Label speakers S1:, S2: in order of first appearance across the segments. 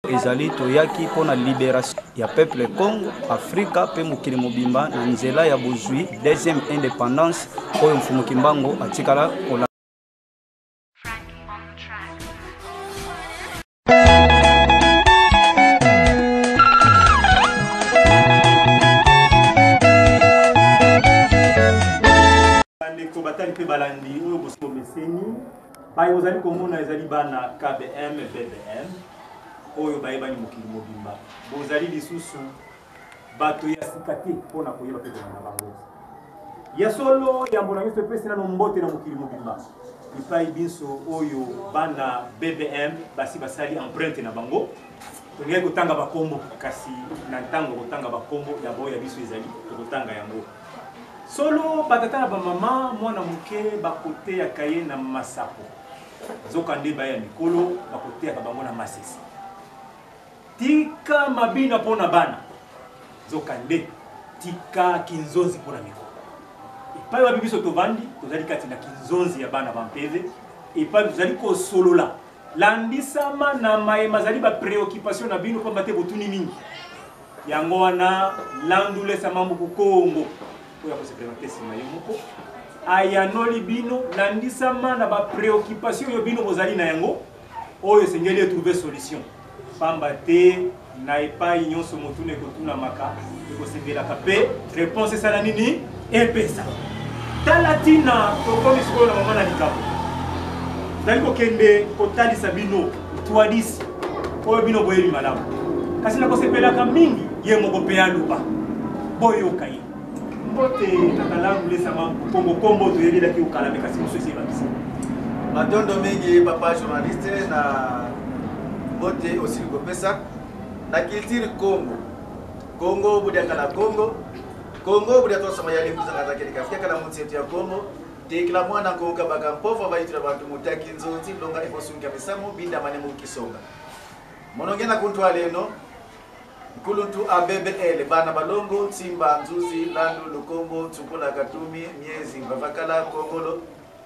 S1: ezali toyaki pona libération ya peuple Congo, Afrika pe mokili mobimba na nzela ya bozwi deuxième indépendance oyo mfumu Kimbangu atikala kola.
S2: Ndeko batali pe balandi oyo boso meseni bayi ozali komona ezali bana KBM BBM oyo bayebani mokili mobimba bozali lisusu bato ya sikate pona koyeba pe na bango ya solo ya mbona nyuso pesi na mbote na mokili mobimba ipai biso oyo bana BBM basi basali empreinte na bango tongeye kotanga bakombo kasi na ntango kotanga bakombo ya boya biso ezali kotanga yango solo batata na bamama mwana muke bakote ya kaye na masapo zokande baya mikolo bakote ya bango na masisi tika mabina pona bana zokande tika kinzonzi pona mikolo epai wa bibiso tovandi tozali kati na kinzonzi ya bana bampeve epai tozali kosolola landisama na mayema zali ba préoccupation na bino pamba te botuni mingi yango wana landulesa mambo ku Kongo oya ko se présenter sima yemoko ayanoli bino landisama na ba préoccupation yo bino bozali na yango oyo sengeli trouver solution pamba te na epai nyonso motune kotuna maka ko sengela kape réponse sala nini epesa talatina to komi siko na mama na likabo dali ko kende ko talisa bino tuadisi oyo bino boyebi malamu kasi na ko sepelaka mingi ye moko pe aluba boyo kai mbote tatalangu lesa mambo kombo to yeli daki ukala me kasi muso seba bisa
S3: matondo mingi papa journaliste na mbote aussi ko pesa na culture Congo budia kana Congo budia to sama yali kuzanga takeli kafika kana mutsetu ya Congo tekla mwana konga baka mpofa baitira bantu mutaki nzonzi longa ifosunga bisamo binda mane mu kisonga monongena kuntwa leno Kuluntu ABBL bana balongo Simba Nzuzi Landu Lukombo Tsukula Katumi Miezi Bavakala Kongolo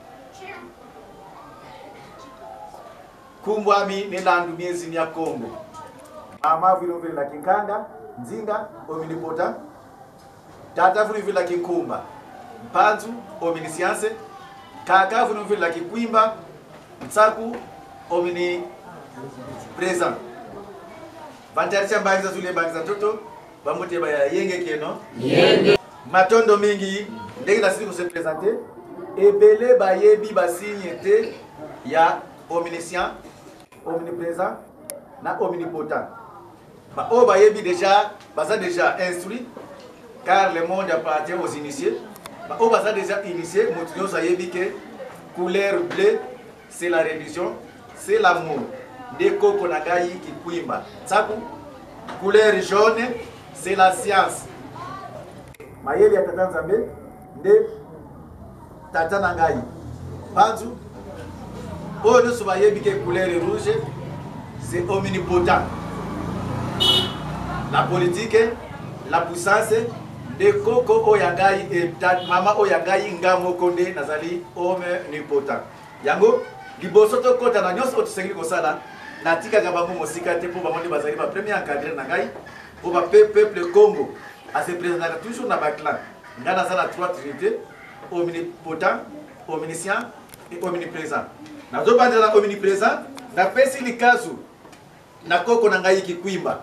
S3: Kumbwami ni Landu Miezi ya Kongo mama vile la Kinkanda Nzinga Ominipota tata vile la Kinkumba Mpanzu Ominisianse kaka vile la Kikwimba Mtsaku Omini Present Bantarisha mbangi za zule mbangi za toto bamote baya yenge keno yenge matondo mingi ndenge na sisi ko se présenter ebele bayebi basignete ya omniscient omniprésent na omnipotent ba o bayebi déjà baza déjà instruit car le monde appartient aux initiés ba o baza déjà initié motunyo sayebi que couleur bleue c'est la religion c'est l'amour Deko konagai kikwimba tsaku couleur jaune c'est la science mayeli ya tata Nzambe nde tata nangai panzu oyo so bayebi ke couleur rouge c'est omnipotent la politique la puissance de koko oyangai et mama oyangai ngamo konde nazali omnipotent yango liboso to kota na nyonso otusengeli kosala natika gabango mosika te pour bamondi bazali ba premier encadré na ngai pour ba peuple Congo à se présenter toujours na ba clan ngana za la trois trinités omnipotent omniscient et omniprésent na zo banda na omniprésent na pesi likazu na koko na ngai kikwimba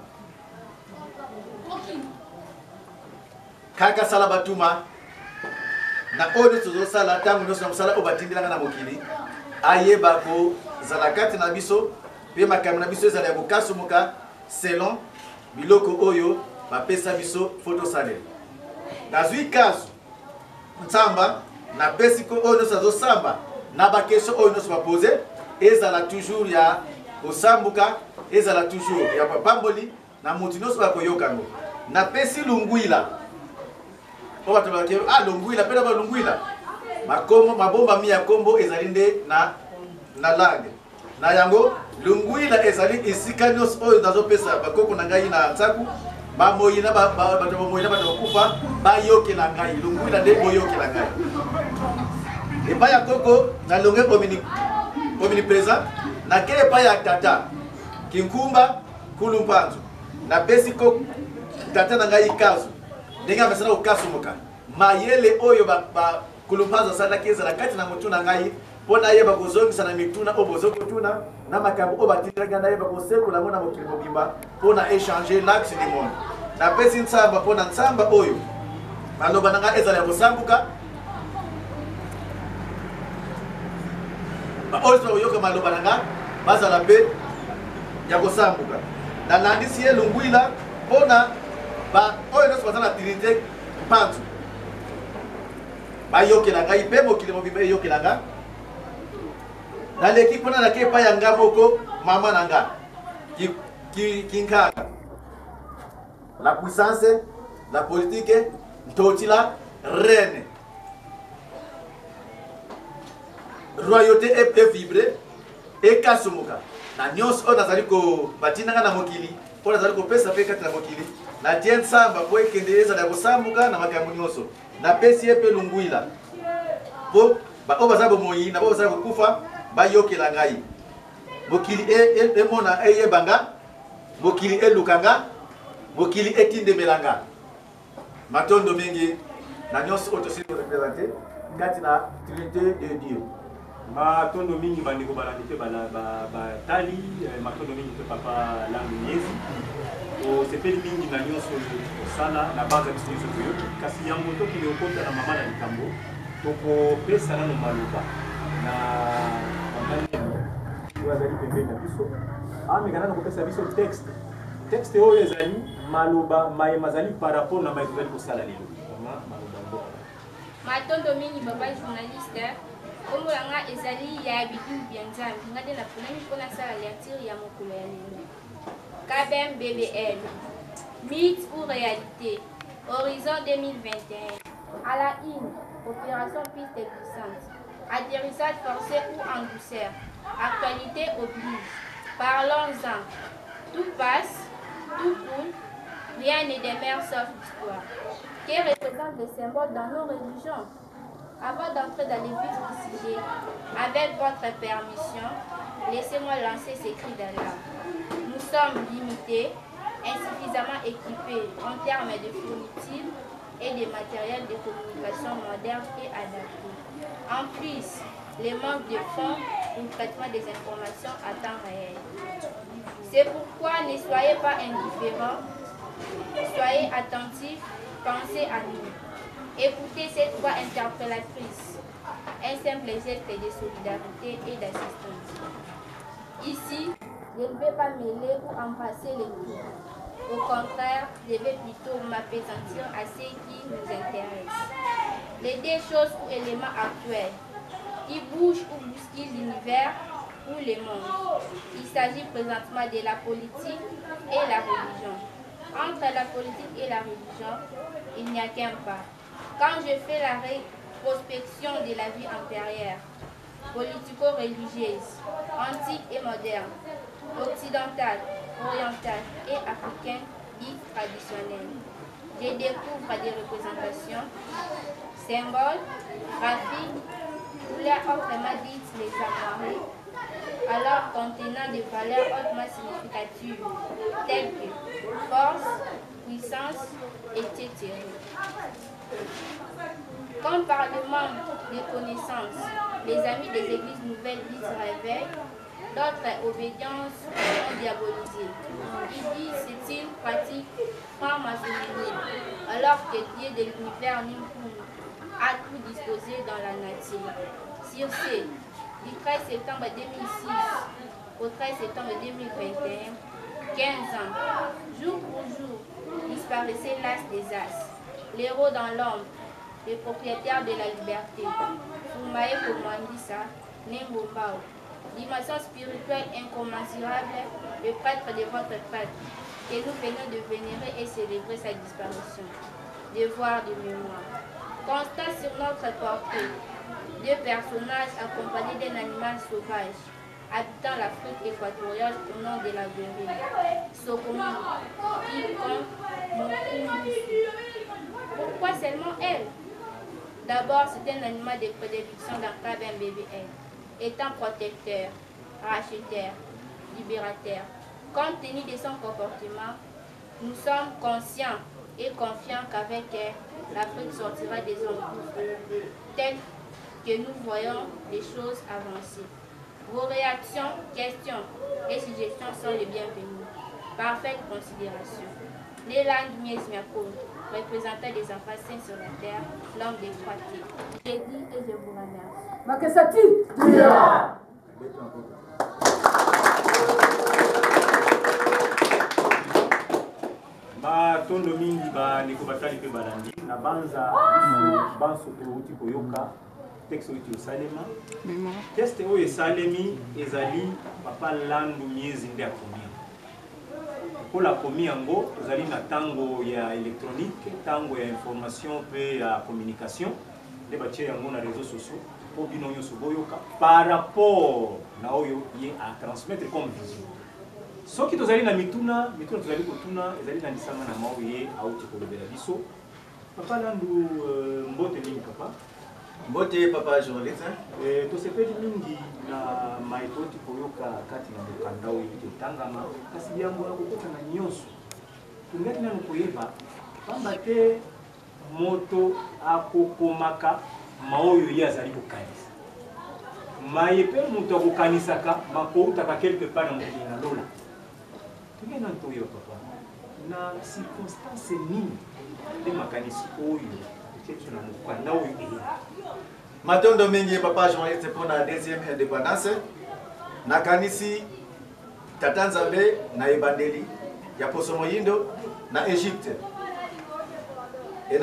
S3: kaka sala batuma na oyo tozo sala tangu nyonso na sala obatindila na mokili ayeba ko zalakati na biso pe makambo na biso ezala ya kokasumuka selon biloko oyo bapesa biso photo salel nazwi kasu ntsamba na pesi ko oyo nyonso azosamba na bakestion oyo nyonso bapose ezala toujours ya kosambuka ezala toujours ya papamboli na mutu nyonso bakoyokango na pesi lungwila po bato bakeo lungwila pe na balungwila makomo mabomba mi ya kombo ezali nde na langue na yango lungwila ezali isika nyonso oyo nazopesa bakoko na ngai na nsaku bamoyina bato bamoyina bato bakufa bayokela ngai lungwila nde boyokela ngai epai ya koko na longe omniprésent na kele epai ya tata kinkumba kulumpanzu na pesi ko tata na ngai kazu ndenge amesana okasumuka mayele oyo ba kulumpanzu asala keza na kati na mutu na ngai pona yeba kozongisa na mituna obozoko tuna na makambo obatiranga na yeba kosekola ngona mokili mobimba pona échanger l'axe du monde na pesi nsamba pona nsamba oyo maloba na ngai ezala ya kosambuka oyo oyoka maloba na ngai bazala pe ya kosambuka na landisi ye lungwila pona ba oyo nyonso baza na trinité mpanzu bayokela ngai mpe mokili mobimba eyokela ngai naleki mpona nake epai ya nga moko mama na nga kinkaka la puissance la politique ntotila reine royauté evibre ekasumuka na nyonso oyo nazali kobatinanga na mokili mpo nazali kopesa mpe kati na mokili natie nsamba mpo ekende ezala ya kosambuka na makambo nyonso napesi ye mpe lungwila mpo oyo baza bomoi na bao bazala kokufa bayokela ngai mokili emona eyebanga mokili elukanga mokili etindemelanga matondo mingi na nyonso oyo tosili korepresente kati na trinité de Dieu
S2: matondo mingi bandeko balandi mpe batali matondo mingi mpe papa langu miezi osepeli mingi na nyonso osala na base ya biso nyonso toyoki kasi yango tokende okota na mama na likambo tokopesa nano maloba na oyo azali pembeni na biso ameka nano kopesa biso texte oyo ezali maloba mayema azali par rapport na maye tozali kosala lelo maloba mboka
S4: matondo mingi papa journaliste kombo yanga ezali ya bikimu bya nzambe nga nde naponami mpona sala lecture ya mokolo ya lelo KBM BBL mythe ou réalité horizon 2021 à la une opération piste glissante atterrissage forcé ou en douceur actualité oblige parlons-en tout passe tout coule rien ne demeure sauf l'histoire que représentent les symboles dans nos religions. Avant d'entrer dans les vifs du sujet, avec votre permission, laissez-moi lancer ces cris d'alarme. Nous sommes limités, insuffisamment équipés en termes de fournitures et de matériel de communication moderne et adapté. En plus, le manque de fonds pour le traitement des informations à temps réel. C'est pourquoi ne soyez pas indifférents, soyez attentifs, pensez à nous. Écoutez cette voix interpellatrice, un simple geste de solidarité et d'assistance. Ici, je ne vais pas mêler ou embrasser les coups. Au contraire, je vais plutôt m'appesantir à ce qui nous intéresse. Les deux choses ou éléments actuels qui bougent ou bousculent l'univers ou le monde. Il s'agit présentement de la politique et la religion. Entre la politique et la religion, il n'y a qu'un pas. Quand je fais la rétrospection de la vie antérieure, politico-religieuse, antique et moderne, occidentale, orientale et africaine, dite traditionnelle, je découvre des représentations, symboles, graphiques, couleurs autrement dites les armoiries, alors contenant des valeurs hautement significatives, telles que force, puissance, etc. Comme par le manque de connaissances, les amis des églises nouvelles dites réveil, d'autres obédiences sont diabolisées. Ils disent c'est une pratique franc-maçonnique, alors que Dieu de l'univers a tout disposé dans la nature. Sur ce, du 13 septembre 2006 au 13 septembre 2021, 15 ans, jour pour jour, disparaissait l'as des as, l'héros dans l'ombre, le propriétaire de la liberté, Fumae Komandisa, Nengombao, dimension spirituelle incommensurable, le prêtre de votre prêtre, que nous venons de vénérer et célébrer sa disparition. Devoir de mémoire. Constat sur notre portrait, deux personnages accompagnés d'un animal sauvage, habitant l'Afrique équatoriale au nom de la gorille, Sokomi, Quiconque, Mokumussu. Pourquoi seulement elle? D'abord, c'est un animal de prédilection dans KBM BBL, étant protecteur, racheteur, libérateur, Compte tenu de son comportement, nous sommes conscients et confiants qu'avec elle, l'Afrique sortira des zones telles que nous voyons les choses avancer. Vos réactions, questions et suggestions sont les bienvenues. Parfaite considération. Néland Miesmiakoum, représentant des enfants saints sur la terre, l'homme des 3T. Je dis et je vous remercie.
S5: Makesati.
S2: Tondo mingi ba ndeko batali pe balandi na banza banso touti koyoka texte oyo osalema teste oyo esalemi ezali papa landu miezi nde akomi mpola akomi yango ozali na ntango ya électronique ntango ya information mpe ya communication nde batie yango na réseaux sociaux mpo bino nyonso boyoka par rapport na oyo ye atransmettre comme vision. Soki tozali na mituna tozali kotuna ezali na lisanga na mao ye auti kolobela biso papa landu mbote mingi papa
S3: mbote papa journaliste
S2: tosepeli mingi na maitoti koyoka kati na mokanda oyo totangama kasi yango ya kokota na nyonso tongaki nano koyeba pamba te moto akokomaka maoyo ye azali kokanisa maye mpe moto akokanisaka makoutaka quelque part na mokili na lola. Tungé na ntoyo papa na circonstance nini de makanisi oyo etetu na mokanda oyo eya
S3: matondo mingi papa journaliste pour la deuxième indépendance na kanisi tata Nzambe na ebandeli ya poso moyindo na Egypte et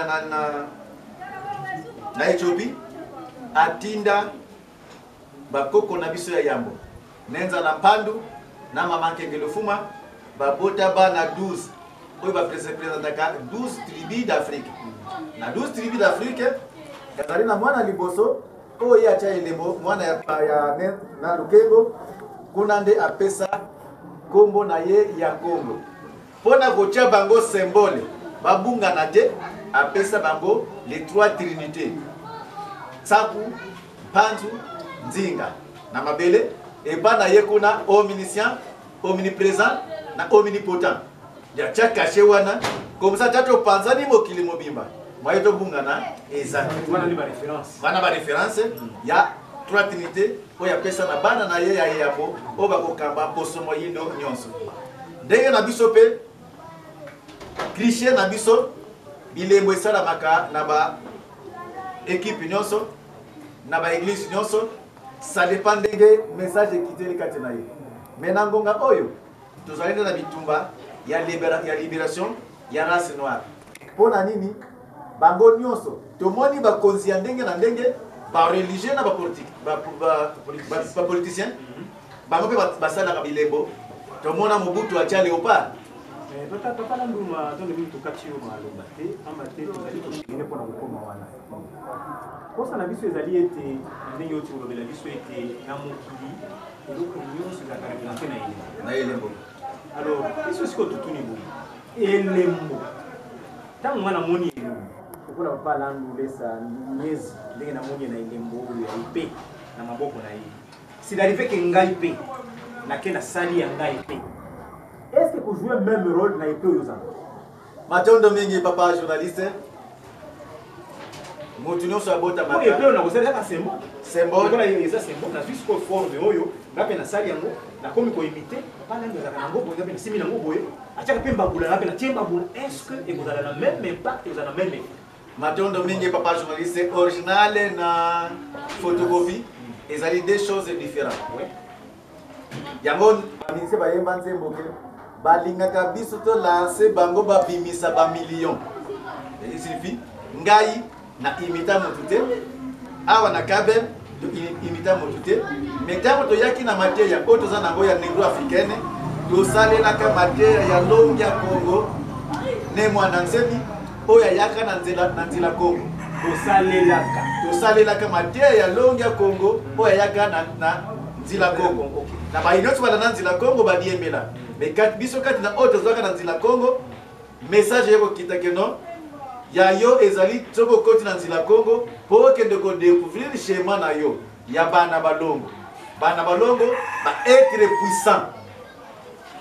S3: na Ethiopie atinda bakoko na biso ya yambo nenza na mpandu na mama Nkengelo Fuma babota ba na 12 oyo ba representaka 12 tribus d'Afrique na 12 tribus d'Afrique kazali na mwana liboso oyo acha elembo mwana ya na Lukembo kuna nde apesa kombo na ye ya Kongo pona kotia bango symbole babunga na te apesa bango les trois trinités Tsaku, Panzu, Nzinga na mabele ebana ye kuna omniscient, omniprésent na omnipotent. Ya chakache wana comme ça tato panzani mokili mobimba. Mwaito bungana ezaki.
S2: Wana ni ba référence.
S3: Wana ba référence ya trois trinités oya pesa na bana na ye ya yabo oba kokamba poso moyindo nyonso. Ndenge na biso pe cliché na biso bilembo esala maka na ba équipe nyonso na ba église nyonso. Ça dépend ndenge message ekiteli kati na ye. Mena ngonga oyo tozali na bitumba ya libération ya race noire. Pona nini bango nyonso tomoni ba konzi ya ndenge na ndenge ba religieux na ba politique ba politicien bango pe basala ka bilembo tomona Mobutu acha Léopard.
S2: Papa Landuma dans le minute tukatio maloba te amate tozali koshine pona kokoma wana. Kosa na biso ezali ete ndenge yoti kolobela biso ete na mokili eloko nyonso za karibina na
S3: elembo.
S2: Alors biso siko tutuni boye elembo tango mwana moni elembo okola papa Landu lesa nyezi ndenge na moni na elembo ya ipe na maboko na ye si d'arriver que ngai pe na ke na sali ya ngai pe. Est-ce que vous jouez le même rôle dans les pays?
S3: Matondo mingi papa journaliste. Motunyo so abota maka.
S2: Les pays on a besoin d'un symbole.
S3: Symbole.
S2: Voilà, il y a un symbole na jusqu'au fort de oyo. Na pe na sali yango, na komi ko imiter, pas nango za kanango boye, na simi nango boye. Acha pe mbabula na pe na tiemba bula. Est-ce que et vous avez la même impact, vous avez la même effet?
S3: Matondo mingi papa journaliste original na photocopie. Ils ont des choses différentes. Yango aminise ba yemba nzembo ke balingaka biso to lancer bango ba bimisa ba millions. Il suffit ngai na imita motute awa na kabel to imita motute metamo to yaki na materia oto za nango ya negro africaine to sale na ka materia ya longi ya Congo ne mwana nsebi oya yaka na nzela Congo to sale la ka materia ya longi ya Congo oya yaka na nzela Congo na ba inoti bala na nzela Congo ba diemela mais kat biso kat na oto zaka na nzela Congo message yako kitakeno ya yo ezali toko koti na nzela Congo po kende ko découvrir chemin na yo ya bana balongo ba être puissant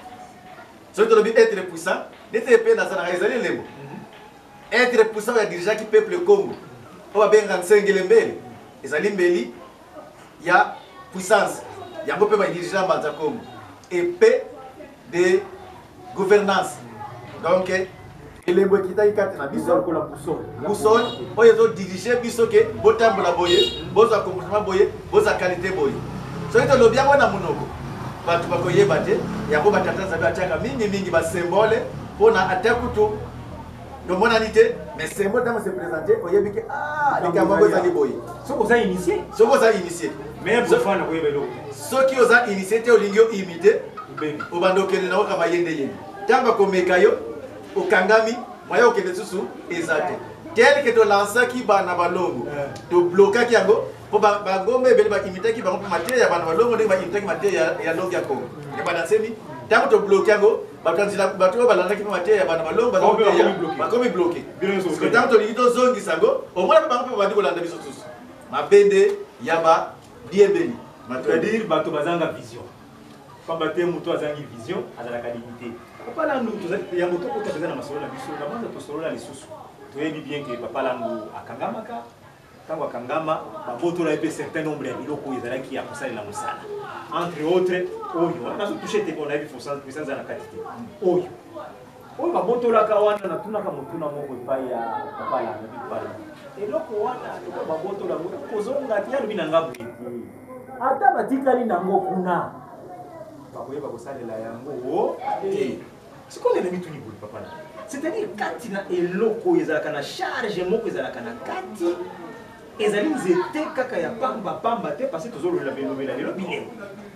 S3: soki tolobi être puissant nete pe nazana ezali lembo être puissant ya dirigeant qui peuple Congo oyo babengaka nsengele mbele ezali mbeli ya puissance yango mpe badirigant mbanza Congo epe de gouvernance donc elembo ekitaki kati na biso boussole oyo ezodirige biso ke botambola boye bozwa comportement boye bozwa qualité boye soki tolobi yango na monoko bato bakoyeba te yango batata nzambe atiaka mingimingi basymbole mpona ata kutu tomonani te mais symbole ntango se présente oyebi ke likambo yango ezali boye
S2: soki oza initié
S3: soki oza initié te olingi oimite obanda okende na okama yende yende ntango akomeka yo okangami moya okende susu eza te tel ke tolansaki bana balongo toblokaki yango mpo bangombe ebele baimitaki bango mpe mateya ya bana balongo ndenge baimitaki mateya ya longo ya Congo ebanansemi ntango tobloke yango bato oyo balandaki mpe mateya ya bana balongo bakomi bloke ntango tolingi tozongisa yango omona mpe bango mpe babandi kolanda biso susu mabende ya badiembeli
S2: c'est-à-dire bato bazanga vision pamba te moto azangi vision azalaka dignité papa langu ya moto kota peza na masolo na biso na mwanza tosolola lisusu toyebi bien ke papa langu akangamaka ntango akangama babotola epe certain nombre ya biloko oyo ezalaki ya kosalela mosala entre autres oyo nazotouche te mpona yebi puissance ya na kati te oyo babotolaka wana natunaka motuna moko epai ya papa langu bipala eloko wana babotola kozonga te yalobi na nga boye ata batikali nango kuna bakoyeba kosalela yango sikoyo na mituni boye papa na c'est-à-dire kati na eloko ezalaka na charge moko ezalaka na kati ezali nzete kaka ya pamba te parce que tozololela belobela lelo bilemo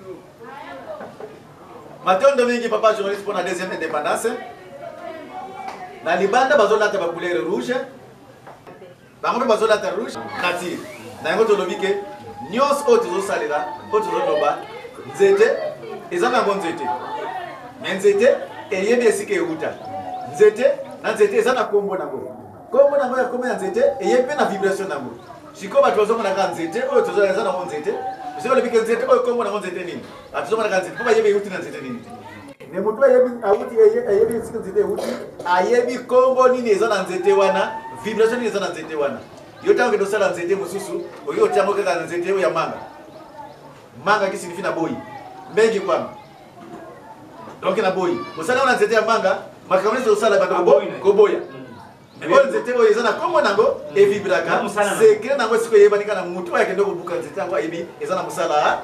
S3: matondo mingi papa journaliste pour la deuxième indépendance na libanda bazolata ba couleur rouge bango mpe bazolata rouge nature na yango tolobi ke nyonso oyo tozosalela oyo tozoloba nzete eza nango nzete me nzete eyebi esika euta nzete na nzete eza na kombo nango ya kombo ya nzete eyebi mpe na vibration nango sikoyo bato bazomonaka nzete oyo tozola eza nango nzete sikoyo olobike nzete oyo kombo nango nzete nini bato bazomonaka nzete mpo bayebi euti na nzete nini me moto ayebi esika nzete euti ayebi kombo nini eza na nzete wana vibration nini eza na nzete wana yo ntango kende osala nzete mosusu oyo otiango kaka na nzete oyo ya manga ki signifie na boyi mbengi kwanga donc na boyi osala yango na nzete ya manga makambo nyonso osala bando koboya oyo nzete oyo eza na kombo nango evibraka sekre nango esiko eyebanika na mutu oyo akende kobuka nzete yango ayebi eza na mosala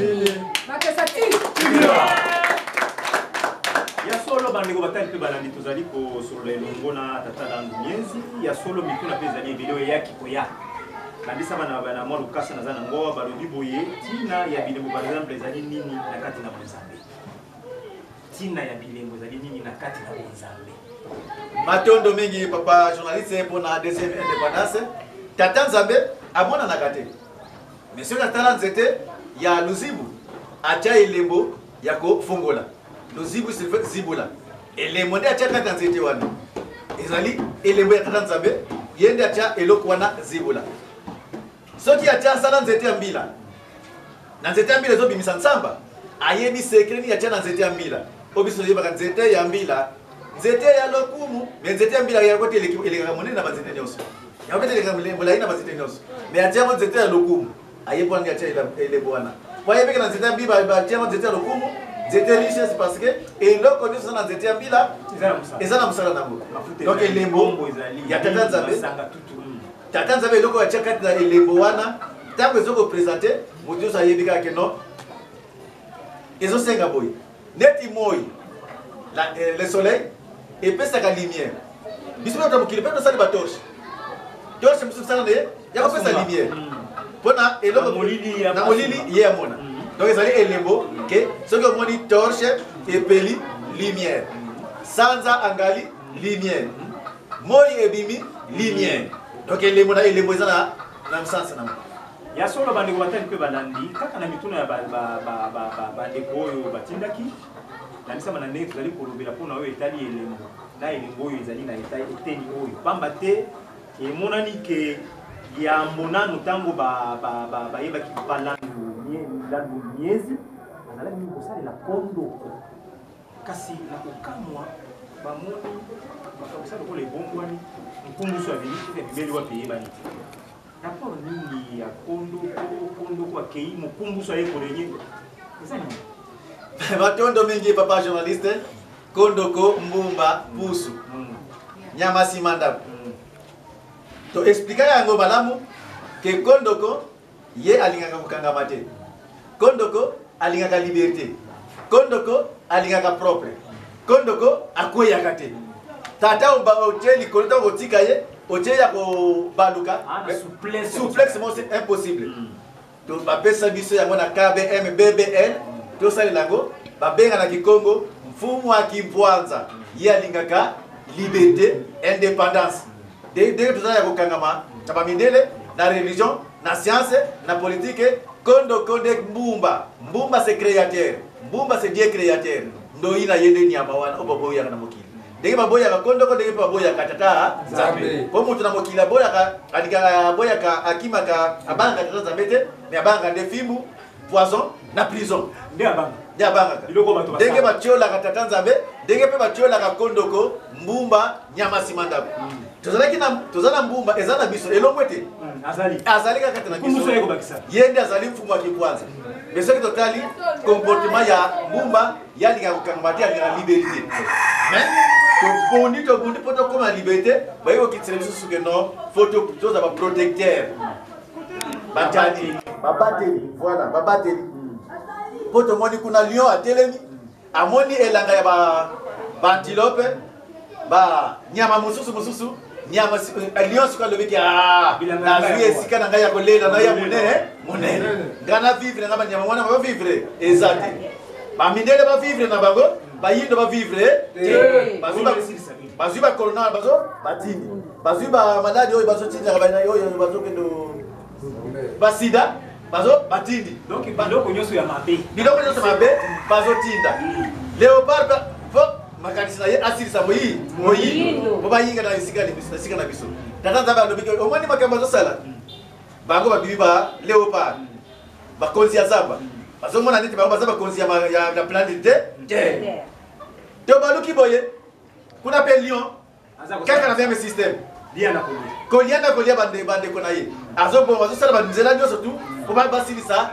S2: ya solo bandeko batali mpe balandi tozali kosolola elongo na tata langu mienzi ya solo mituna mpe ezali ebele oyo eyaki koya landisa bana mwa lukasa naza na ngowa balobi boye ntina ya bilembo par exemple ezali nini na kati na bonzambe ntina ya bilembo ezali nini na kati na bonzambe
S3: matondo mingi papa journaliste mpona deuxième indépendance tata nzambe amonanaka te mais soki atala nzete ya luzibu atya elembo ya kofongola luzibu zibula elembo nde atya kati na nzete wana ezali elembo ya tata nzambe ye nde atya eloko wana zibula soki atya asala nzete ya mbila na nzete ya mbila ezobimisa nsamba ayebi sekre nini atya na nzete ya mbila oyo biso toyebaka nzete ya mbila nzete ya lokumu me nzete ya mbila yango te elekaka monene na banzete nyonso yango te elekaka molai na banzete nyonso me atyango nzete ya lokumu ayebona nini atya elembo wana po ayebeke na nzete ya mbila batyango nzete ya lokumu nzete richesse parce que eloko nyonso na nzete ya mbila eza na mosala nango donc elembo ya tata nzambe tata nzambe eloko atya kati na elembo wana ntango ezokopresente moto nyonso ayebi kaka keno ezosenga boye neti moi le soleil epesaka lumière biso mpe mokili mpe tosali batorche torche mosusu tosala nde ya kopesa lumière mpona eloko na molili ye amona donc ezali elembo ke soki omoni torche epeli lumière sanza angali lumière moi ebimi lumière donc elembo na elembo eza na mosansa nango
S2: ya solo bandeko batali mpe balandi kaka na mituna ya bandeko oyo batindaki nandisama na ndenge tozali kolobela mpona oyo etali elembo na elembo oyo ezali na eteni oyo pamba te emonani ke yambo nano ntango bayebaki papa langu miezi azalaki mingi kosalela kondoko kasi na kokamwa bamoni bakabisa lokolo ebombwani nkumbuso ya bibeli wapeye baniti rapport nini ya kondoko akei mokumbuso ayekolenye eza nini
S3: batondo mingi papa journaliste kondoko mbumba pusu nyama simanda to explica yango malamu ke kondoko ye alingaka kokangama te kondoko alingaka liberté kondoko alingaka propre kondoko akweyaka te tata hoteli kolota kotika ye otie ya kobaluka souplesse mo c'est impossible to bapesa biso yango na KBM BBL to salilango babenga na Kikongo mfumu wa Kimpwanza ye alingaka liberté indépendance de tozala ya kokangama na bamindele na religion na science na politique kondoko de mbumba c'est créateur mbumba c'est Dieu créateur ndo ina yende nyama wana oboboya na mokili ndenge baboya ka kondoko ndenge baboya ka tata Nzambe po mutu na mokili boya ka alika boya ka akima ka abanga tata Nzambe te mais abanga de fimbu poison na prison
S2: nde abanga
S3: ndenge batiola ka tata Nzambe ndenge pe batiola ka kondoko mbumba nyama simanda tozala mbumba ezana biso elongwete azali kaka tena biso yende azali mfumu wa Kimpwanza mais soki totali comportement ya mbumba yalinga kokangama te yalinga liberté mais tobundi po tokoma liberté bayi kokitisa biso suke no foto toza baprotecteur batani babateli voilà babateli po tomoni kuna lion atelemi amoni elanga ya baantilope nyama mosusu nyama lion suka lobiki nazwi esika na ngai ya kolela na ya monene ngana vivre na banyama wana ba vivre ezate bamindele ba vivre na bango bayindo ba vivre bazwi ba corona batini bazwi ba maladi oyo bazotinda bana oyo bazokendo basida batindi
S2: donc biloko nyonso ya mabe
S3: bazotinda Léopard makanisi na ye asilisa moyindo po bayinga na esika na biso tata Nzambe alobiki omoni makambo azosala bango babibi ba Léopard bakonzi ya zamba bazomona neti bango baza bakonzi ya planète te to baluki boye kuna pe lion kaka na même système kolia bandeko na ye azosala banzela nyonso tu po basilisa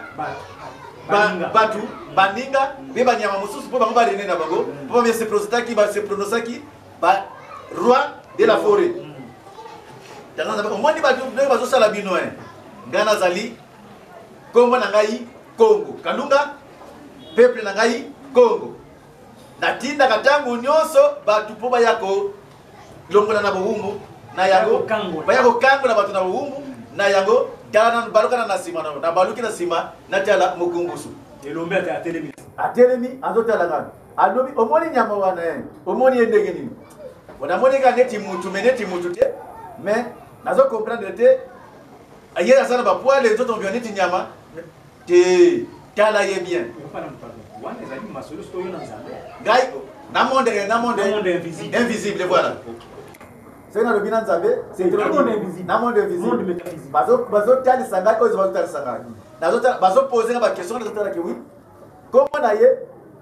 S3: batu baninga be banyama mosusu po bango barene na bango po se pronosaki ba roi de la forêt tanga omoni batu nde bazosala bino ngana zali Kongo na ngai Kongo kalunga peuple na ngai Kongo natinda katangu nyonso batu po bayako longola na bohumbu na yango bayako kango na batu na bohumbu na yango kana baluka na sima na baluki na sima na tala mokumbusu
S2: elombe
S3: atelemi azotala ngana alobi omoni nyama wana omoni endenge nini onamoni ka neti mutu te mais nazo comprendre te aye asana ba poil les autres neti nyama te tala ye bien
S2: wana ezali masolo sto yo na Nzambe
S3: gai na monde invisible voilà c'est na lobina Nzambe c'est na monde invisible bazo tali sanga ko bazo tali sanga bazo poser ba question na tala ki oui comment na ye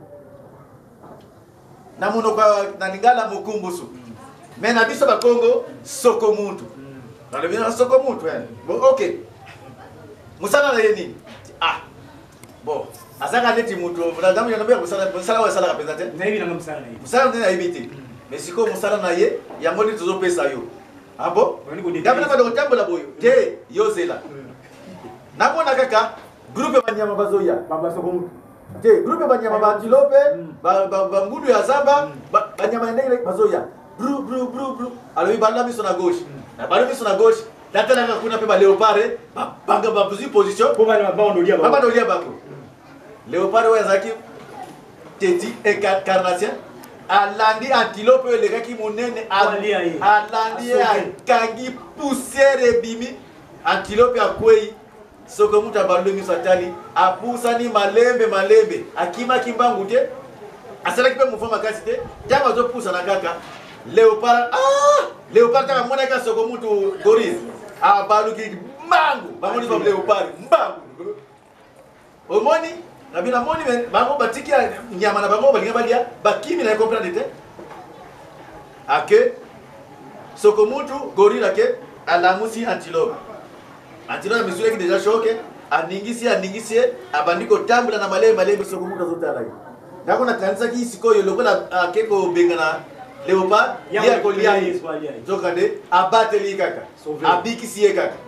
S3: na monoko na lingala mokumbusu mais na biso ba Kongo soko muntu na lobina soko muntu bon OK musana na ye nini bon azaka neti muntu na damu yanabia musala wa sala kapenda te
S2: na hivi na musala
S3: na hivi mais siko musala na ye yango ni tuzo pesa yo abo dabana ba do tambola boyo te yozela namona kaka groupe banyama bazoya
S2: baba soko muntu
S3: te groupe banyama ba antilope ba ngudu ya zamba banyama ndenge bazoya bru alors ibanda biso na gauche na balo biso na gauche datala kuna pe ba Léopard banga ba position
S2: po bana ba ondolia
S3: bako Léopard wazaki teti incarnation alandi antilope legaki monene alandi kangi poussière bimi antilope akwei soko muta balo miso atali apusani malembe akima kimbangu te asalaki pe mufoma kasi te tama zo pusa na kaka Léopard kaka mona ka soko mutu goris baluki mbangu bamoni ba Léopard mbangu omoni na bina moni bango batiki nyama na bango balinga balia bakimi na comprendre te ake soko mutu gorilla ke alamusi antilope mesure qui déjà choqué aningisi abandiko tambula na malembe soko mutu azotala ngako na kanisa ki sikoyo lokola akeko bengana leopard ya kolia zokande abateli kaka abikisi ye kaka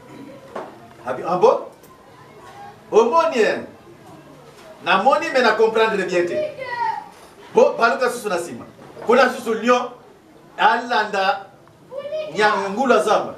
S3: abo omonien na moni me na comprendre bien te bo baluka susu na sima kuna susu lion alanda ngula zamba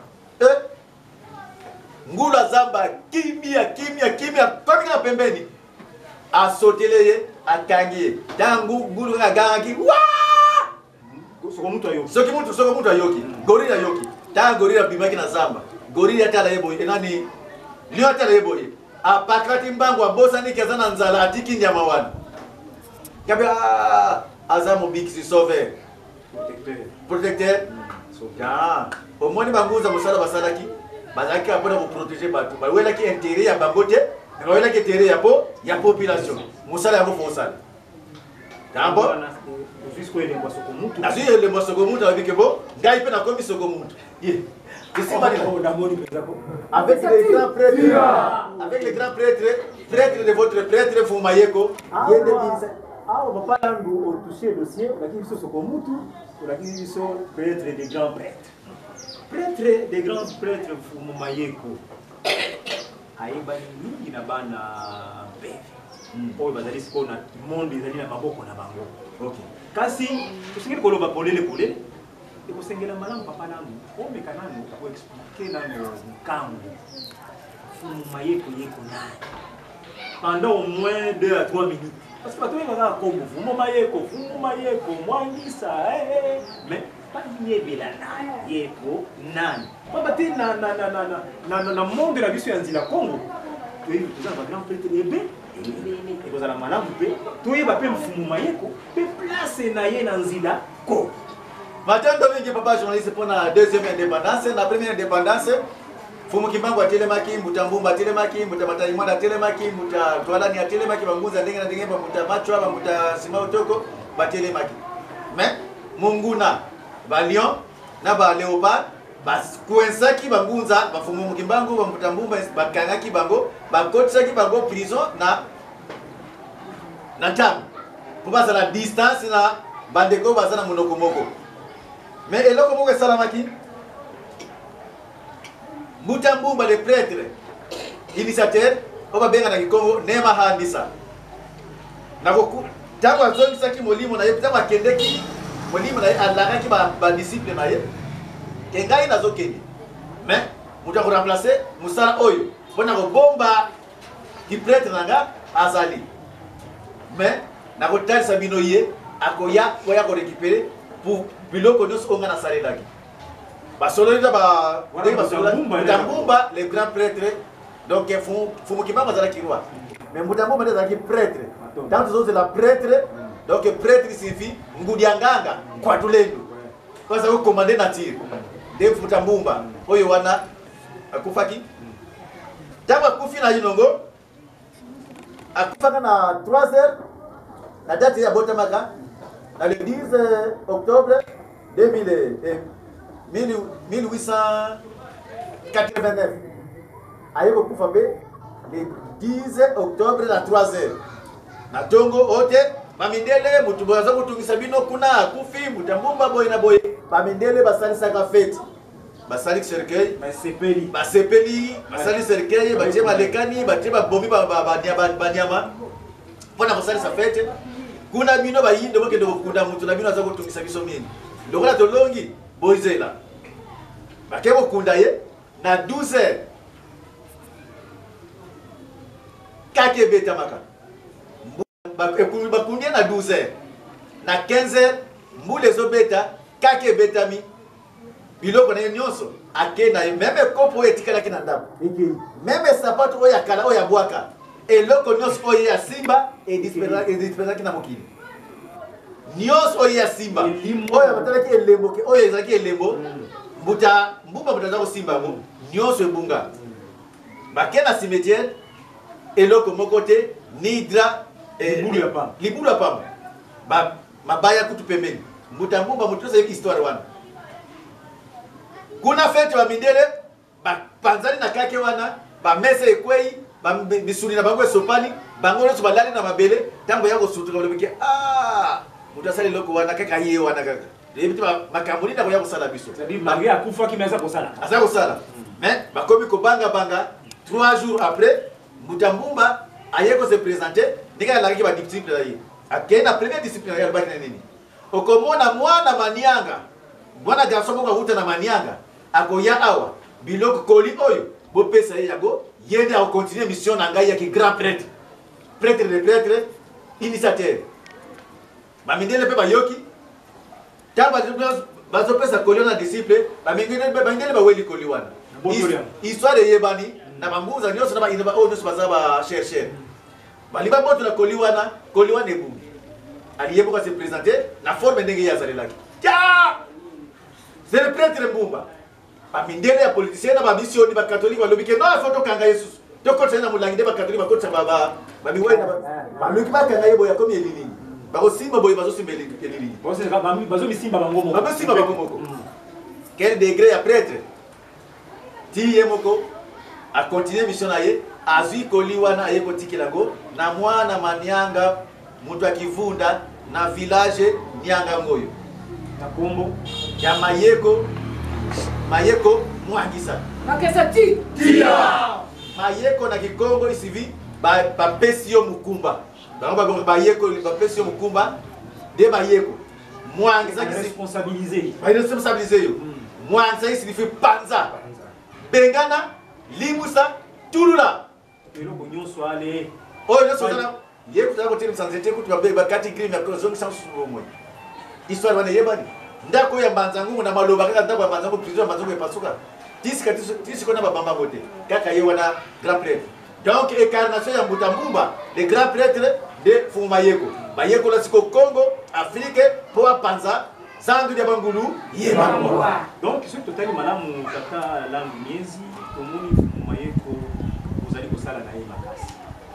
S3: ngula zamba kimia kwa pembeni asoteleye akangie tangu ngulu ngagangi wa soko mutu ayoki gorilla yoki ta gorilla bimaki na zamba gorilla tala yebo nani lion tala yebo apakati mbangu abosa ni kezana nzala atiki nyama wana kabe azamu biksi sauver protecteur soka omoni banguza musala basalaki bazaki apona ko protéger batu ba wela ki intérêt ya bangote na wela ki intérêt ya population musala ya ko fosala tambo
S2: jusqu'au ele mbosoko mutu
S3: na ziyo ele mbosoko mutu abike bo ngai pe na komi soko mutu avec les grands prêtres de votre prêtre Fumayeko
S2: yende binza awo papa yangu otouché dossier lakini biso soko mutu lakini biso prêtre des grands prêtres Fumayeko aiba mingi na bana bebe oyo bazali siko na monde ezali na maboko na bango
S3: okay
S2: kasi tusingeli koloba polele ekosengela malamu papa nangu omeka nanu koexplike nanu nkambo Fumayeko yeko nani pendant au moins 2 à 3 minutes parce que bato yenga kombo Fumayeko mwangisa mais pas yebela nani yeko nani papa te na monde na biso ya nzila Congo toyebi toza na grand prêtre ebe ekozala malamu mpe toyeba mpe Fumayeko mpe place na ye na nzila Congo.
S3: Matendo mingi papa journaliste pour la deuxième indépendance, la première indépendance, Fumu Kimbangu atelemaki, Mutambumba atelemaki, Mutamatayimwana atelemaki, Mutatualani atelemaki, Banguza ndenge na ndenge Mutamachwa, Mutasima Utoko, batelemaki. Mais Munguna, Balion, na ba Leopard, bas kuensaki Banguza, Bafumu Kimbangu, Mutambumba, Bakangaki Bango, Bakotsaki Bango prison na tam. Pour passer la distance na bandeko bazana monokomoko. Mais eloko moko salamaki Mutambumba le prêtre initiateur oba benga na Kikongo nema handisa nakoku tango azongisaki molimo na ye tango akendeki molimo na ye alakaki ba disciple na ye kengai nazokende mais mutu ko remplacer musala oyo bona ko bomba ki prêtre nanga azali mais nakotalisa bino ye akoya koya ko récupérer pour biloko nyonso onga na salelaki basololita Mutambumba le grand prêtre donc Fumu Kimbangu azalaki roi mais Mutambumba nde azalaki prêtre tant tous la prêtre donc prêtre signifie ngudianganga kwa tulendo kwa sababu commandé na tir de Mutambumba oyo wana akufaki tango akufi na yinongo akufaka na 3h la date ya botamaka le 10 octobre 1889 ayeko kufa pe le 10 octobre na 3h na tongo ote bamindele mutu boza kutungisa bino kuna akufi Mutambumba boy na boy bamindele basalisaka fete basali cercueil basepeli basali cercueil batie malekani batie babombi banyama pona kosalisa fete kuna bino bayinde bokende kokunda mutu na bino aza kotungisa biso mingi lokola tolongi boizela bakebo kunda ye na 12h kake betamaka bakundia na 12h na 15h mbule zobeta kake betami biloko na nyonso akena meme kopo etikalaki na ndako meme sapato oya kala oya bwaka eloko nyonso oyo ya simba edisperaki na mokili nyonso oyo ya simba oyo batalaki elembo oyo ezalaki elembo mbumba mutaza kosimba nyonso ebunga bake na cimetière eloko moko te nidra libulu ya pamba mabaya kutu pembeni Mbutambumba mutuza hiki histoire wana kuna fete wa mindele panzani na kake wana mese ekwei misuli na bango esopani bango loso balali na mabele tango yako sutuka olobiki mutasali loko wana kaka yeye wana kaka ebiti makamuli na yako sala biso
S2: c'est-à-dire malgré akufa ki meza ko sala
S3: asa ko sala mais bakomi ko banga 3 jours après Mbutambumba ayeko se présenter ndika la ki ba disciple la yi akena première discipline ya baki na nini okomona mwana manianga mwana garçon ko huta na manianga akoya awa biloko koli oyo bo pesa yago yende a continuer mission na ngai ya ki grand prêtre de prêtre initiateur bamindele pe bayoki tamba bazo pesa koli na disciple bamindele ba weli koli wana histoire yebani na banguza nyoso na ba inaba o nyoso bazaba chercher baliba moto na koli wana ebu aliyebo kwa se présenter la forme ndenge ya zalelaki c'est le prêtre Mbumba bamindele ya politicien na ba mission ba catholique ba lobike no photo kanga Yesus toko tena mulangi de ba catholique ba kotsa ba biwai na ba luki ba kanga yebo ya komi elini ba ko simba boy bazo simba elini
S2: bon c'est bazo misimba bango moko
S3: ba simba bango moko quel degré ya prêtre ti yemoko a continuer mission na ye azui koliwana ayeko tikilango na mwana manianga mutu akivunda na village Nyanga Ngoyo
S2: na kombo
S3: ya Mayeko Mwangisa
S5: Makesa ti
S3: tia Mayeko na Kikongo isivi ba pesio Mukumba bango Mayeko ba pesio Mukumba de Mayeko Mwangisa qui responsabiliser yo Mwangisa signifie panza Bengana Limusa Tulula
S2: eloko nyonso ale
S3: oyo nyonso kana yeko tako tiri sanzete kutu ba kati green ya ko zongi sans moyo histoire wana yebani ndako ya Mbanzangu na maloba kaka ndako ya Mbanzangu prison ya Mbanzangu epasuka tisi kona babamba mote kaka ye wana grand prêtre donc incarnation ya Mbutambumba le grand prêtre de Fumayeko Bayeko la siko Congo Afrique po panza zangu ya bangulu yebani
S2: donc ce total malamu kaka langu miezi tomuni Fumayeko uzali kusala na yeye makasi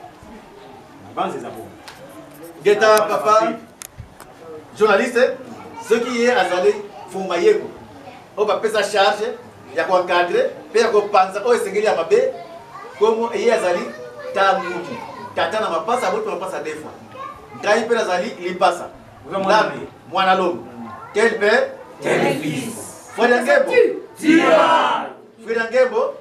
S2: banze za bon
S3: geta papa journaliste ce qui est azali Fumayeko o ba pesa charge ya kwa cadre pe ya ko panza o esengeli ya mabe komo yeye azali tamuki tata na mapasa boto mapasa defa ngai pe azali lipasa mwana lomo quel père quel fils Fwedangembo tia Fwedangembo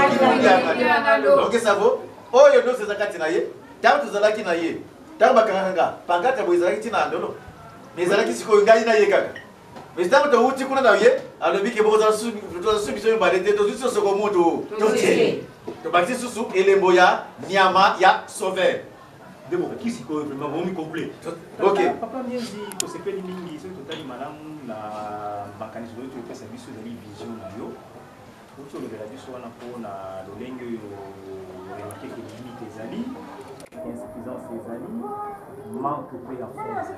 S3: donc ça vaut oyo no sezakati na ye tamu tuzalaki na ye tamu bakanga pangata boizalaki tina ndolo mezalaki siko ngai na ye kaka mais tamu to uti kuna na ye alobiki boza su biso balete to biso soko moto to bakisi susu elembo ya nyama ya sauveur
S2: debo kisi ko vraiment momi complet
S3: OK
S2: papa miezi to sepeli mingi so totali malamu na bakanizo to pesa biso za vision na yo oto le la biso wana po na lolenge yo remarquer que limite ezali insuffisance ezali manque pe ya force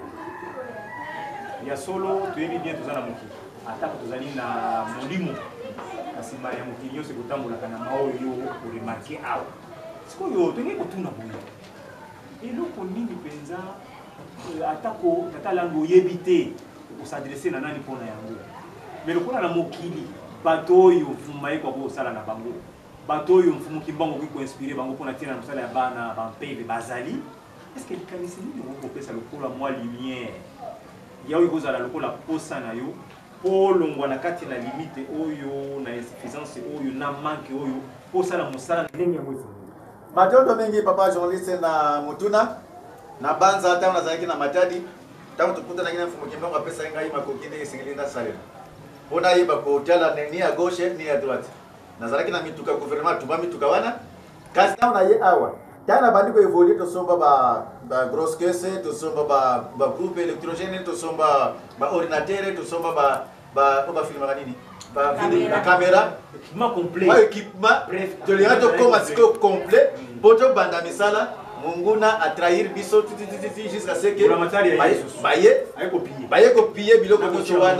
S2: ya solo toyebi bien tozana mokili atako tozali na molimo kasi ma ya mokili nyonso ekotambolaka na maoyo ko remarquer awa sikoyo toyei kotuna boye eloko nini mpenza atako tatalango oyebi te osadresse na nani mpona yango mais lokola na mokili bato oyo Fumayeko akosala na bango bato oyo mfumuki mbango okoki koinspire bango mpona tina na mosala ya bana bampeve bazali est-ce que likanisi nini okopesa lokola mwa lumière ya oyo ekozala lokola posa na yo mpo longwa na kati na limite oyo na insuffisance oyo na manque oyo posala mosala ndenge yango esengeli
S3: matondo mingi papa journaliste na mutuna na banza hata unazalaki na matadi tangu tukuta na kina mfumuki mbango pesa ngai makoki ndenge esengeli nda salela ona yeba ko tala ni ya gauche ni ya droite nazalaki na mituka gouvernement tuba mituka wana kasi na ye awa tana bandiko evoluer to somba ba grosse caisse to somba ba groupe électrogène to somba ba ordinateur to somba ba filma nini ba vidéo ba caméra
S2: équipement complet
S3: ba équipement bref de les rendre comme asiko complet poto banda misala munguna a trahir biso jusqu'à ce que baye ko piller biloko to wana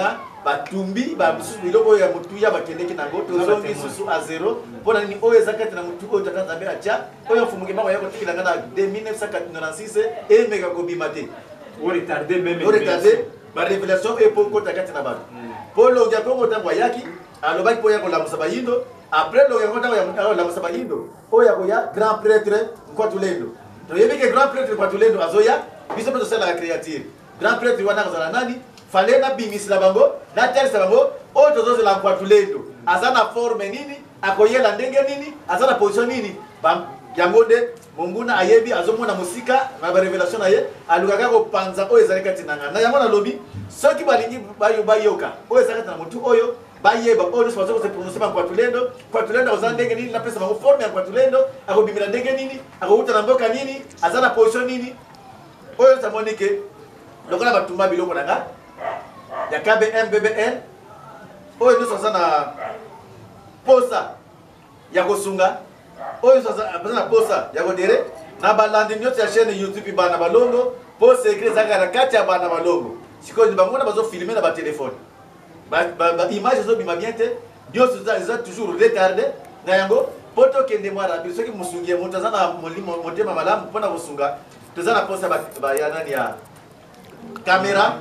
S3: batumbi ba mususu biloko ya mutuya bakendeki nango tozongi susu a 0 pona nini oyo ezakati na mutu oyo tata nzambe atia oyo mfumu kimbango yako tikilanga na 1996 emeka kobima te
S2: o retarder même
S3: ba révélation et pour kota kati na bato polo ya kongo tango yaki alobaki po ya kolamusa bayindo après lo ya kongo tango ya kolamusa bayindo oyo ya koya grand prêtre Nkwatulendo to yebike grand prêtre Nkwatulendo azoya biso pe tosala la créature grand prêtre wana kozala nani fallait na bimisila bango na telsa bango oyo tozozela Nkwatulendo aza na forme nini akoyela ndenge nini aza na position nini yango nde monguna ayebi azomona musika na ba révélation na ye alukaka kopanza oyo ezali kati na ngana yango na lobi soki balingi bayoka oyo ezali kati na mutu oyo bayeba oyo nyonso bazoko se prononcer ba Nkwatulendo aza ndenge nini napesa bango forme ya Nkwatulendo akobimela ndenge nini akouta na mboka nini aza na position nini oyo tamonike lokola batumba biloko nanga ya KBM BBN oyo nyonso aza na posa ya kosunga oyo aza na posa ya kodere na balandi nyonso ya chaîne YouTube bana balongo posa ekri ezalaka na kati ya bana balongo sikoyo bangona bazofilme na batelefone image ezobima bien te nyonso eza toujours retardé na yango po tokende mwa rapide soki mosungi ya moto aza na motema malamu mpona kosunga toza na posa ya nani ya caméra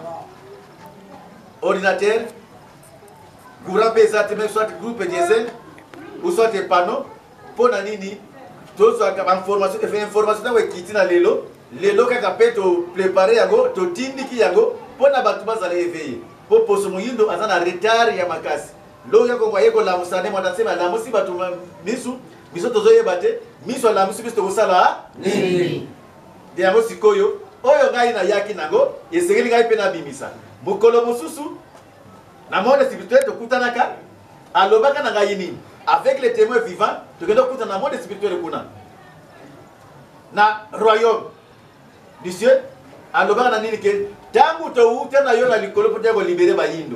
S3: ordinateur courant mpe eza te même soit groupe diesel ou soit panneau mpo na nini tozwaka information ntango ekiti na lelo kaka mpe toprépare yango totindiki yango mpo na bato bazala éveillé mpo poso moyindo aza na retard ya makasi lo ya kongo aye kolamusa nde mwata nsema alamusi bato misu biso tozoyeba te miso alamusi biso tokosala nini de yango sikoyo oyo ngai nayaki nango esengeli ngai mpe nabimisa mokolo mosusu na monde spirituel tokutanaka alobaka na ngai nini avec les témoins vivants tokende kokutana na monde spirituel kuna na royaume du ciel alobaka na nini ke ntango touta na yo na likolo mpo tia kolibere bayindo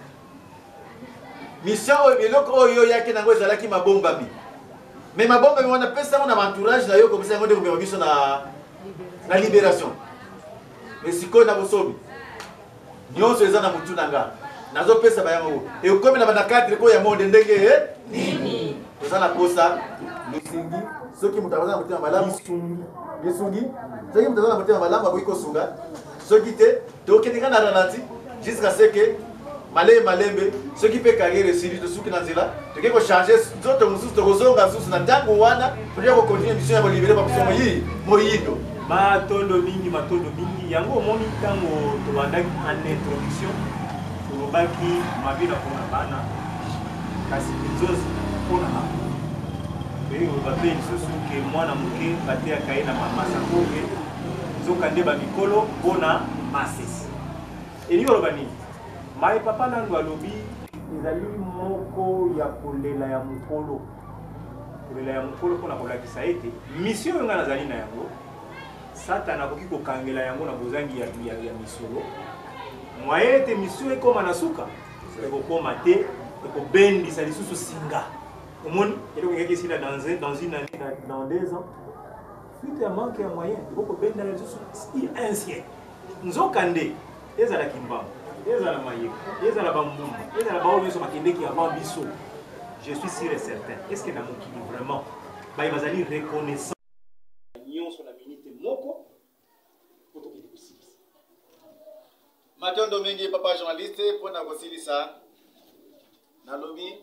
S3: mission oyo biloko oyo yaki nango ezalaki mabombami mais mabombami wana pesango na entourage na yo komisa yango nde komema biso na libération mais sikoyo na bosobi nyonso eza na mutu na nga nazopesa bayango ekomi na bana 4 ko ya monde ndenge nini toza na posa lusingi soki mutu aza na motema malamu lisungi soki mutu aza na motema malamu akoki kosunga soki te tokendeka na ralenti jusqu'à ce que malembe soki mpe carrière esili tosuki na nzela toke kochange nzoto mosusu tokozonga susu na ntango wana toya kocontinue mission ya kolibere babiso moyindo
S2: matondo mingi yango omoni ntango tobandaki en introduction tolobaki mabina mpona bana kasi nzozi mpona bape lisusu ke mwana moke bateyaka ye na masakoke nzoka nde bamikolo mpona masesi elingi oloba nini mai papa nando alobi ezali moko ya kolela ya mokolo mpona kolakisa ete mission oyo ngai nazali na yango satana akoki kokangela yango na bozangi ya misolo mwaye ete mission ekoma na suka ekokoma te ekobendisa lisusu singa omoni eloko ekaki esila dans une année dans 2 ans fuite ya manque ya moyen ekokobendela lisusu un siècle nzoka nde ezalaki mbamba ezala mayeko ezala bambumba ezala bao nyonso bakendeki avant biso je suis sûr et certain est ce que na mokili vraiment baye bazali reconnaissant nyonso na minute moko po tokende kosilisa
S3: matondo mingi papa journaliste mpona kosilisa nalobi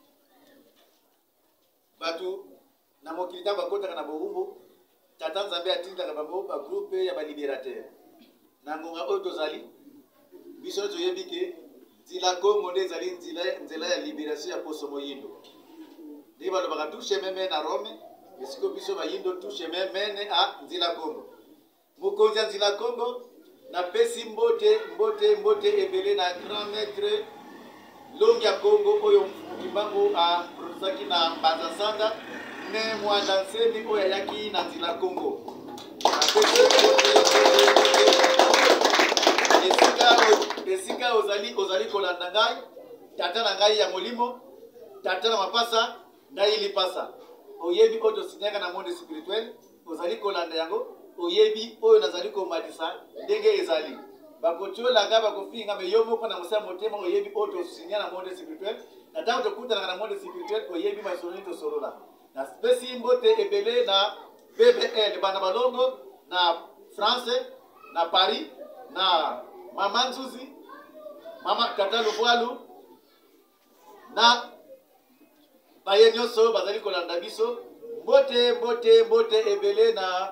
S3: bato na mokili ntango bakotaka na borumbu tata nzambe atindaka bango bagroupe ya balibérateur na ngonga oyo tozali biso nyonso toyebi ke nzela kongo nde ezali nzela ya libération ya poso moyindo ndenge balobaka tout chemin mène à Rome esiko biso bayindo tout chemin mène à nzela kongo mokonzi ya nzela kongo napesi mbote ebele na grand maître longi ya kongo oyo mokimbango aprodusaki na mbanza sanda ne mwanda nsemi oyo ayaki na nzela kongo esika ozali kolanda ngai tata na ngai ya molimo tata na mapasa ngai lipasa oyebi oyo tosinyaka na monde spirituel ozali kolanda yango oyebi oyo nazali komatisa ndenge ezali bakochola nga bakofinga me yo moko na mosala motema oyebi oto sinya na monde spirituel na tango tokutana na monde spirituel oyebi masolo to solola na spesi mbote ebele na BBL bana balongo na France na Paris na mama Nzuzi mama Tata Lubwalu na baye nyonso bazali kolanda biso mbote ebele na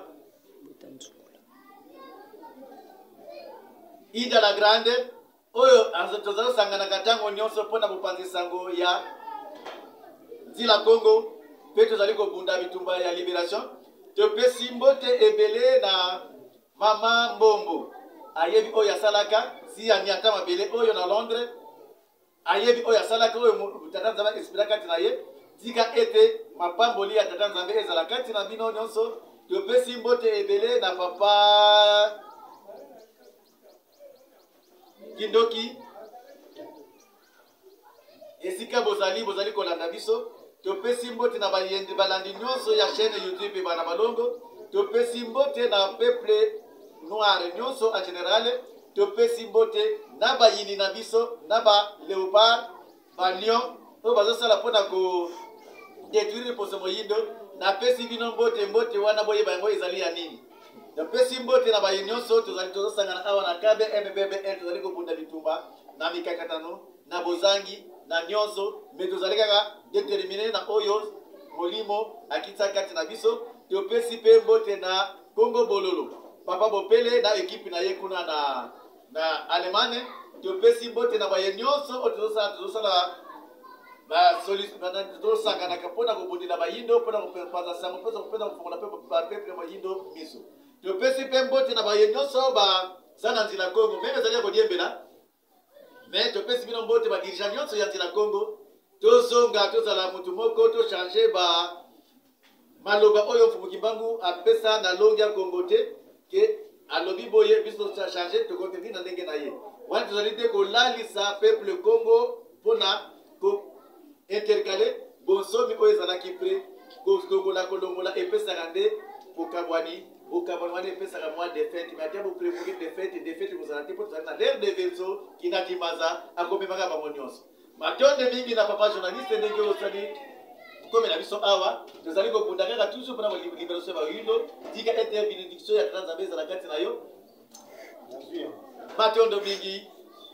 S3: Ida la Grande oyo azotozalo sangana katango nyonso pona bupanzi sango ya Nzila Congo pe tozali kobunda bitumba ya Liberation topesi mbote ebele na mama Mbombo ayebi oyo asalaka si aniata mabele oyo na Londres ayebi oyo asalaka oyo tata nzambe espira kati na ye tika ete mapamboli ya tata nzambe ezala kati na bino nyonso topesi mbote ebele na papa Kindoki esika bozali kolanda biso topesi mbote na bayende balandi nyonso ya chaîne YouTube bana balongo topesi mbote na peuple noir nyonso en général topesi mbote na bayini na biso na ba léopard ba lion to bazosala pona ko détruire poso moyindo na pesi bino mbote wana boye bango ezali ya nini topesi mbote na bayini nyonso tozosangana awa na kabe MBBL tozali kobunda bitumba na mikakatano na bozangi na nyonso me tozali kaka déterminé na oyo molimo akitsa kati na biso topesi pe mbote na Congo Bololo papa Bopele na ekipe na ye kuna na Allemagne topesi mbote na baye nyonso tozosala ba solution na tozosangana kapona kobundila bayindo pona kopaza sango pona kofongola pepe bayindo miso topesi pe mbote na baye nyonso ba sana Nzila Congo meme zali kodiembela mais topesi bino mbote ba dirigeant nyonso ya Nzila Congo tozonga tozala mutu moko to changer ba maloba oyo Mfumukimbangu apesa na longi ya Congo te ke alobi boye biso changer to kontendi na ndenge na ye wana tozali te kolalisa peuple Congo pona ko intercaler bonsomi oyo ezalaki pre kolongola epesaka nde kokabwani okabwani epesaka mwa defete mais ate boprevoke defete kozala te po tozali na l'air de verso kinakimaza akomemaka bango nyonso matonde mingi na papa journaliste ndenge osali comme na biso awa tozali kobunda kaka toujours mpona libération ya bayindo tika ete bénédiction ya Nzambe ezala kati na yo matondo mingi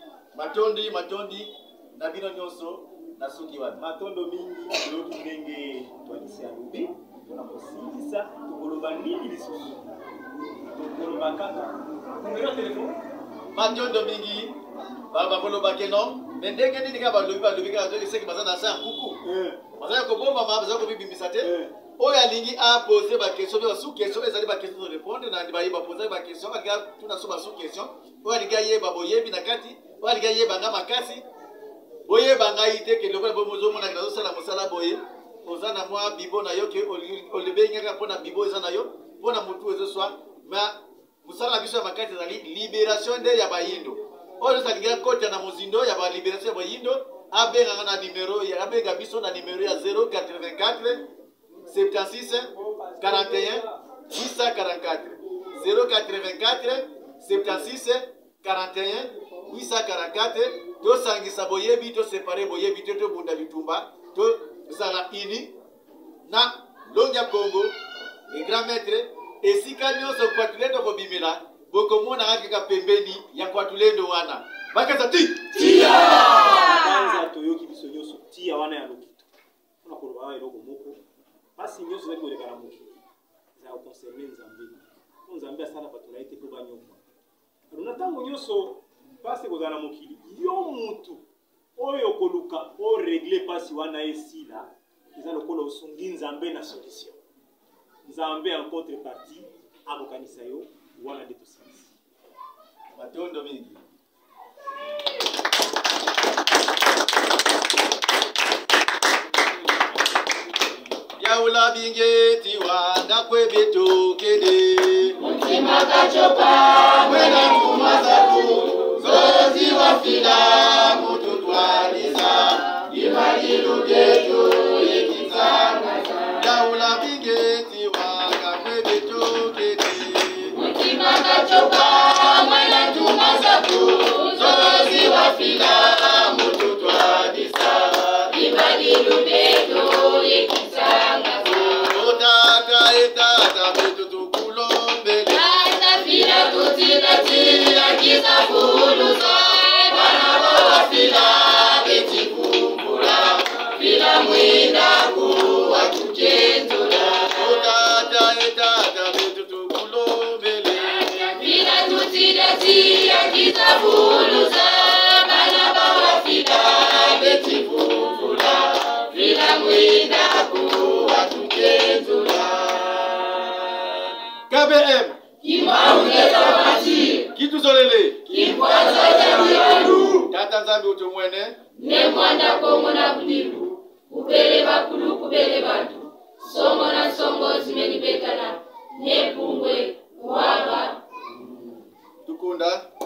S3: matondi na bino nyonso na suki wana
S2: matondo mingi yoki ndenge twalisi alubi mpona kosilisa tokoloba nini lisusu tokoloba kaka numero ya telefone
S3: matondo mingi bakoloba keno me ndenge nini kaka balobi kaka tokeseki baza na sa ya nkuku baza ya kobombama baza kobibimisa te oyo alingi apose bakestion mpe basous-question ezali bakestion torépondre na bayeba pozali bakestion alingi tuna so basous-question oyo alingi ayeba boyebi na kati oyo alingi ayeba nga makasi boyeba ngai te ke lokola bomozomonaki nazosala mosala boye oza na mwa bibo na yo ke olebengaka mpona bibo eza na yo mpona motu ezoswa ma mosala na biso ya makati ezali libération nde ya bayindo oyo tosalingi kota na mozindo ya balibération ya bayindo abengaka na numero abenga biso na numero ya 084 76 41 844 084 76 41 844 tosangisa boyebi tosepare boyebi te tobunda bitumba tozala ini na longi ya Congo le grand maître esika nyonso Nkwatulendo kobimela bokomona kaka pembeni ya Nkwatulendo wana bakasa ti
S2: tia kwanza toyoki biso nyonso tia wana ya lokito mpona koloba wa eloko moko pasi nyonso ezali kolekana mokili ezala koconcerne Nzambe po Nzambe asala bato na ye te po banyokwa alo na ntango nyonso pasi kozala na mokili yo mutu oyo koluka oregle pasi wana esila eza lokola osungi Nzambe na solution Nzambe en contrepartie akokanisa yo wana nde tosilisi
S3: matondo mingi yaula bingeti wanga kwebeto kede mutima kachopa mwena tumazatu zozi wafila mututwaliza imalilugetu ikitsangaza yaula bingeti wanga kwebeto kede mutima kachopa mwena tumazatu nzambi utumwene
S5: ne mwanda kongo na budibu ubele bakulu kubele bantu songo na songo zimeni betana ne pungwe waba
S3: tukunda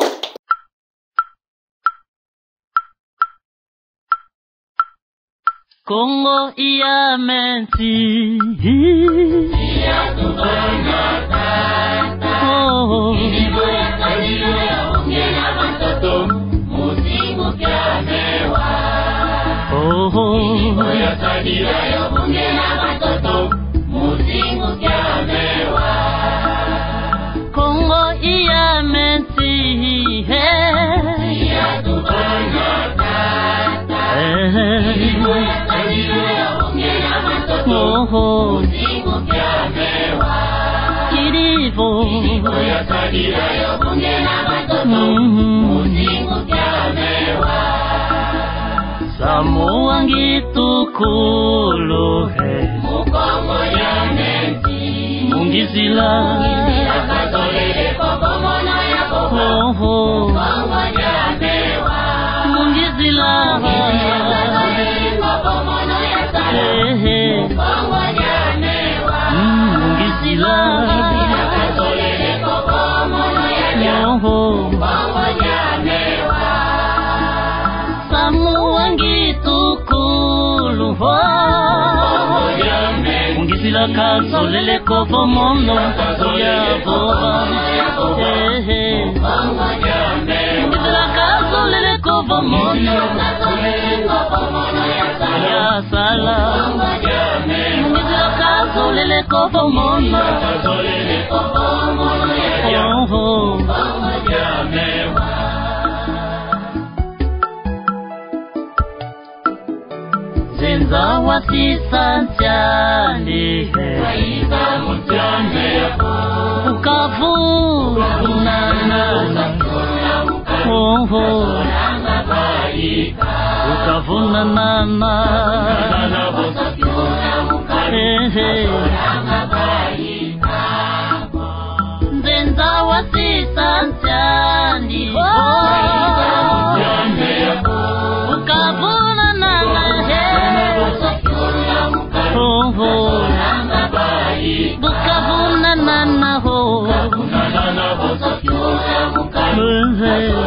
S6: Kongo iya menti iya tubana tata ilibo ya kalilo ya ongela matoto muzimu kyamewa ilibo ya kalilo ya ongela matoto muzimu kyamewa Kongo iya menti iya tubana tata ilibo ya Muzimu kyamewa Kirivo ya kadira ya bunge na matoto Muzimu kyamewa Samu wangi tukuluhe Mukongo ya menti Mungizila Mungizila kazolele koko mono ya koko Mukongo kyamewa Mungizila Mungizila kazolele koko mono ya sala Mukongo kyamewa Mungizila Mungizila kazolele koko mono ya jamu Mukongo kyamewa Samu wangi tukuluho Mungizila kazolele koko mono ya boba Mukongo kyamewa Mungizila kazolele koko mono ya sala Mungizila kazolele koko mono ya Mukongo kyamewa Zenza wasisantiani Waiza mutiane Ukavu Unanana Ukavunanana Zenza wasisantiani Ukavunanana Ukavunanana